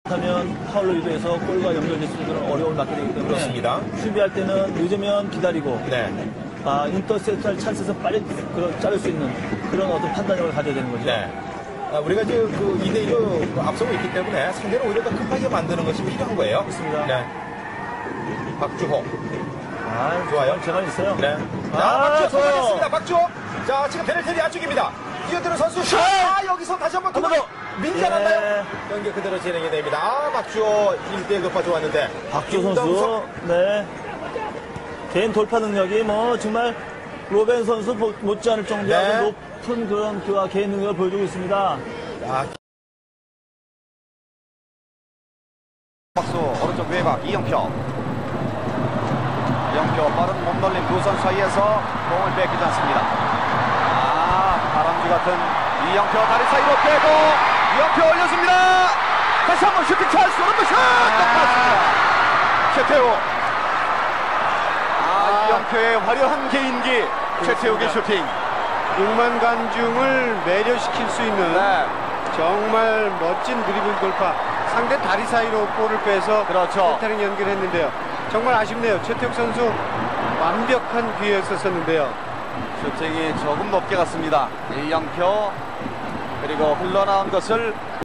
하면 파울로 유도해서 골과 연결될 수 있는 어려움을 맞게 되기 때문에 그렇습니다. 수비할 때는 늦으면 기다리고 네. 인터셉트할 찬스에서 빨리 자를 수 있는 그런 어떤 판단력을 가져야 되는 거죠. 네. 우리가 지금 그 2대1로 앞서고 있기 때문에 상대를 오히려 더 급하게 만드는 것이 필요한 거예요. 그렇습니다. 네. 박주호. 좋아요. 재간 있어요. 네. 박주호 좋아요. 성공했습니다. 박주호. 자, 지금 페널티 안쪽입니다. 뛰어드는 선수 슛! 여기서 다시 한번 한 번 더. 밀지 않았나요? 경기 그대로 진행이 됩니다. 박주호 1대1 돌파 좋았는데. 박주호 선수, 네. 개인 돌파 능력이 정말 로벤 선수 못지않을 정도의 네. 높은 그런 개인 능력을 보여주고 있습니다. 박수 오른쪽 외곽 이영표 빠른 몸놀림 두 선수 사이에서 공을 뺏기지 않습니다. 바람쥐 같은 이영표 다리 사이로 빼고 이영표 올렸습니다. 다시 한번 슈팅 찬스 오른쪽 슛! 똑같습니다. 최태우 이영표의 화려한 개인기 최태욱의 슈팅 6만 관중을 매료시킬 수 있는 정말 멋진 드리블 돌파. 상대 다리 사이로 볼을 빼서 세타링 연결했는데요. 정말 아쉽네요. 최태욱 선수 완벽한 기회였었는데요. 슈팅이 조금 높게 갔습니다. 이영표 그리고 흘러나온 것을